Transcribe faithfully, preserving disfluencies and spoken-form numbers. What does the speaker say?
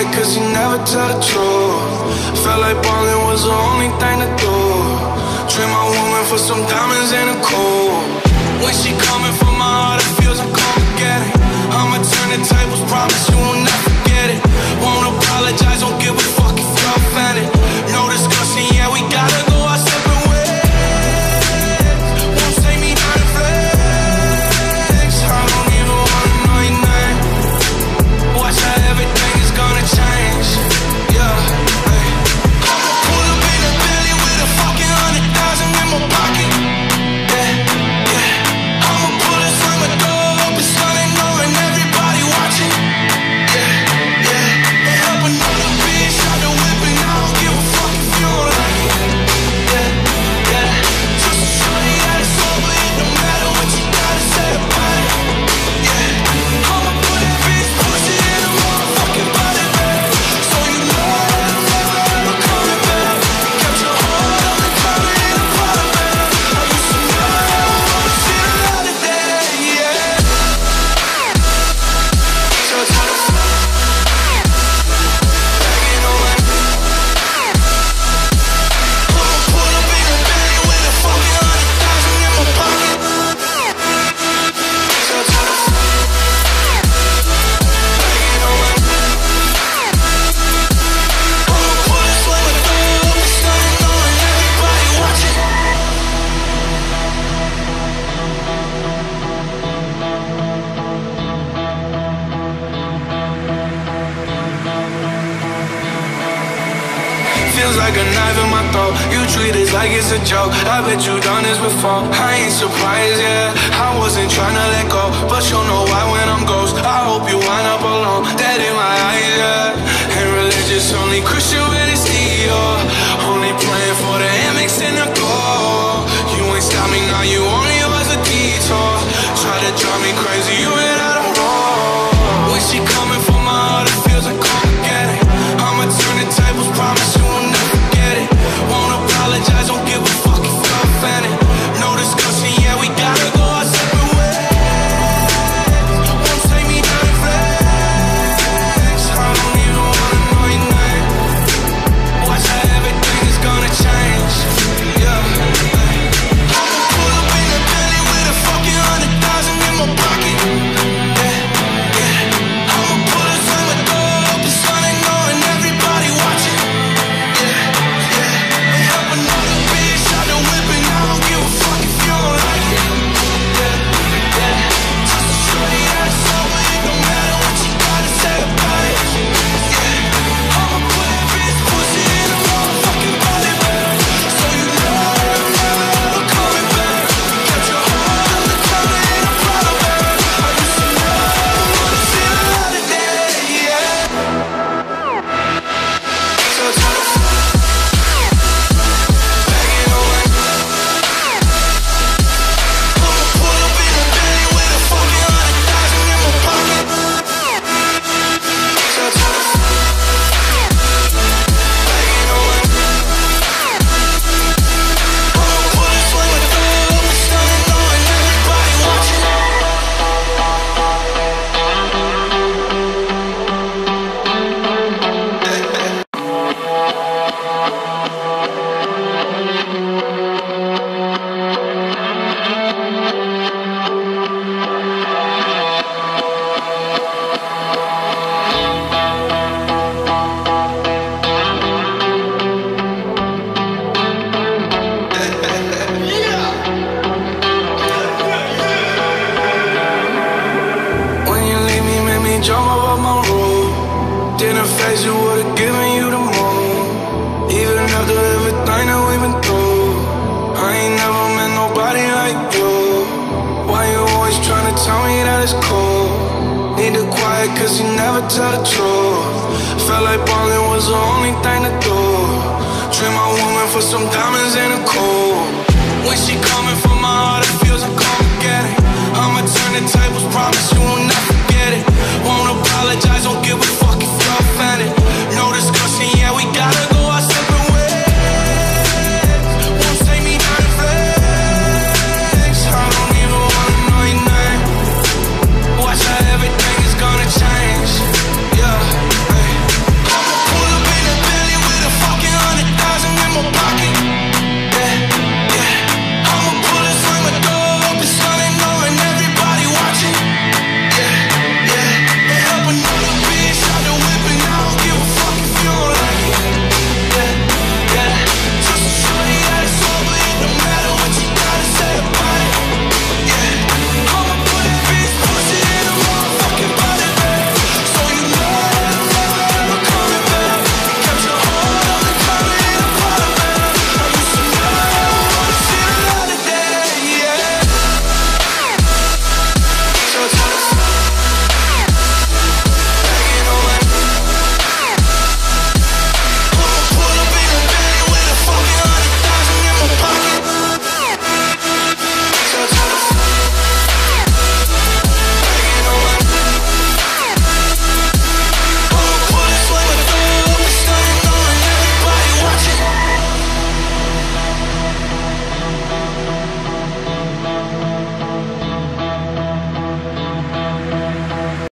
quiet cause you never tell the truth. Felt like ballin' was the only thing to do. Trade my woman for some diamonds and a cool. When she coming from my heart, it feels like Armageddon. I'ma turn the tables, promise you will never forget it. Won't apologize, don't give a fuck if you're offended. No discussion, yeah, we gotta go our separate ways. Won't take me down to flex. I don't even wanna know your name. Watch how everything is gonna change. Yeah, hey. I'ma pull up in a Bentley with a fucking hundred thousand in my pocket. Yeah, yeah. I'ma pull this on my door, open Sunday, knowing everybody watching. Yeah, yeah. And help another bitch out the whip, and I don't give a fuck if you don't like it. Yeah, yeah. Just to show you that it's over, it don't matter what you gotta say about it. Yeah, I'ma put that bitch pussy in a motherfucking body bag. So you know that I'm never ever coming back. Kept your heart on the cover in a product bag. I used to know that I wanna see the light of day, yeah. So tell us, begging on my I'ma pull up in a Bentley with a fucking hundred thousand in my pocket. So tell us, begging on my I'ma pull this on my door, open Sunday, knowing everybody watching. Feels like a knife in my throat. You treat it like it's a joke. I bet you done this before. I ain't surprised, yeah. I wasn't trying to let go, but you'll know why when I'm ghost. I hope you wind up alone. Dead in my eyes, yeah. Ain't religious, only Christian when it's Dior. Only playing for the Amex and the gold. You ain't stop me now, you only was a detour. Try to drive me crazy, you ain't out of roll. When she coming from my heart, it feels like Armageddon. I'ma turn the tables, promise you will never forget it. Won't apologize, don't give a fuck if you're offended. No discussion, yeah, we gotta go our separate ways. Won't take me down to flex. I don't even wanna know your name. Watch how everything is gonna change. Yeah, I'ma pull up in a Bentley with a fucking hundred thousand in my pocket. Yeah, yeah. I'ma pull this on my door, open Sunday, knowing everybody watching. Yeah, yeah. And help another bitch out the whip, and I don't give a fuck if you don't like it. Yeah, yeah. Just to show you that it's over, it don't matter what you gotta say about it. Yeah, I'ma put that bitch pussy in a motherfucking body bag. So you know that I'm never ever coming back. Kept your heart on the cover in a product bag. I used to know that I wanna see the light of day, yeah. So tell us, begging on my I'ma pull up in a Bentley with a fucking hundred thousand in my pocket. So tell us, begging on my I'ma pull this on my door, open Sunday, knowing everybody watching. When you leave me, made me jump up my roof. Didn't face you, would've given you the moon. Even after everything that we've been through, I ain't never met nobody like you. Why you always tryna tell me that it's cool? Need to quiet cause you never tell the truth. Felt like ballin' was the only thing to do. Trade my woman for some diamonds.